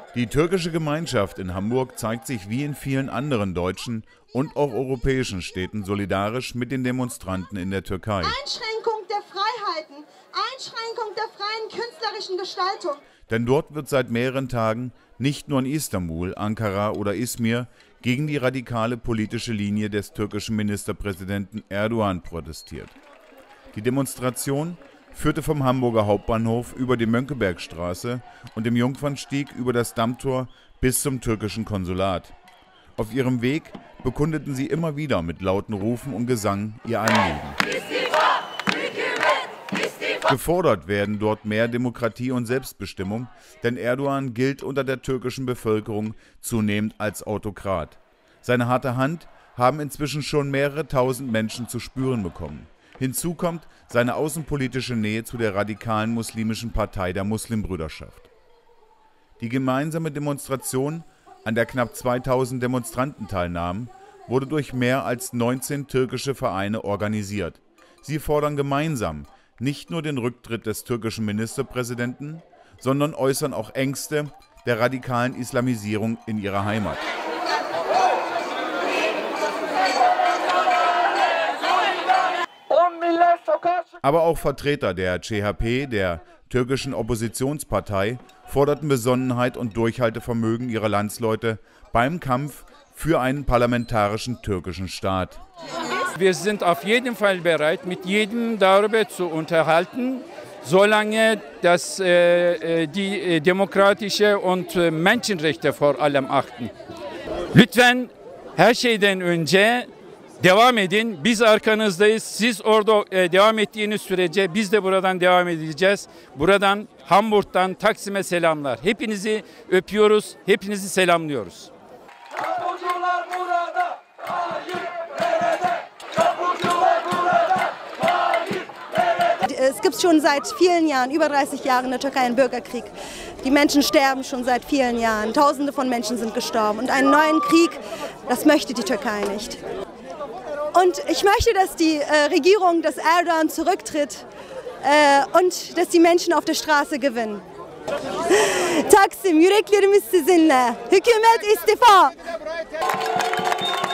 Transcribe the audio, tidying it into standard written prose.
Die türkische Gemeinschaft in Hamburg zeigt sich wie in vielen anderen deutschen und auch europäischen Städten solidarisch mit den Demonstranten in der Türkei. Einschränkung der Freiheiten, Einschränkung der freien künstlerischen Gestaltung. Denn dort wird seit mehreren Tagen nicht nur in Istanbul, Ankara oder Izmir gegen die radikale politische Linie des türkischen Ministerpräsidenten Erdogan protestiert. Die Demonstration führte vom Hamburger Hauptbahnhof über die Mönckebergstraße und dem Jungfernstieg über das Dammtor bis zum türkischen Konsulat. Auf ihrem Weg bekundeten sie immer wieder mit lauten Rufen und Gesang ihr Anliegen. Gefordert werden dort mehr Demokratie und Selbstbestimmung, denn Erdogan gilt unter der türkischen Bevölkerung zunehmend als Autokrat. Seine harte Hand haben inzwischen schon mehrere tausend Menschen zu spüren bekommen. Hinzu kommt seine außenpolitische Nähe zu der radikalen muslimischen Partei der Muslimbrüderschaft. Die gemeinsame Demonstration, an der knapp 2000 Demonstranten teilnahmen, wurde durch mehr als 19 türkische Vereine organisiert. Sie fordern gemeinsam nicht nur den Rücktritt des türkischen Ministerpräsidenten, sondern äußern auch Ängste der radikalen Islamisierung in ihrer Heimat. Aber auch Vertreter der CHP, der türkischen Oppositionspartei, forderten Besonnenheit und Durchhaltevermögen ihrer Landsleute beim Kampf für einen parlamentarischen türkischen Staat. Wir sind auf jeden Fall bereit, mit jedem darüber zu unterhalten, solange das die demokratische und Menschenrechte vor allem achten. Lütfen her şeyden önce devam edin. Biz arkanızdayız. Siz orada devam ettiğiniz sürece biz de buradan devam edeceğiz. Buradan Hamburg'dan Taksim'e selamlar. Hepinizi öpüyoruz. Hepinizi selamlıyoruz. Es gibt schon seit vielen Jahren, über 30 Jahren in der Türkei einen Bürgerkrieg. Die Menschen sterben schon seit vielen Jahren. Tausende von Menschen sind gestorben. Und einen neuen Krieg, das möchte die Türkei nicht. Und ich möchte, dass die Regierung, dass Erdogan zurücktritt und dass die Menschen auf der Straße gewinnen. Taksim, yüreklerimiz sizinle. Hükümet istifa.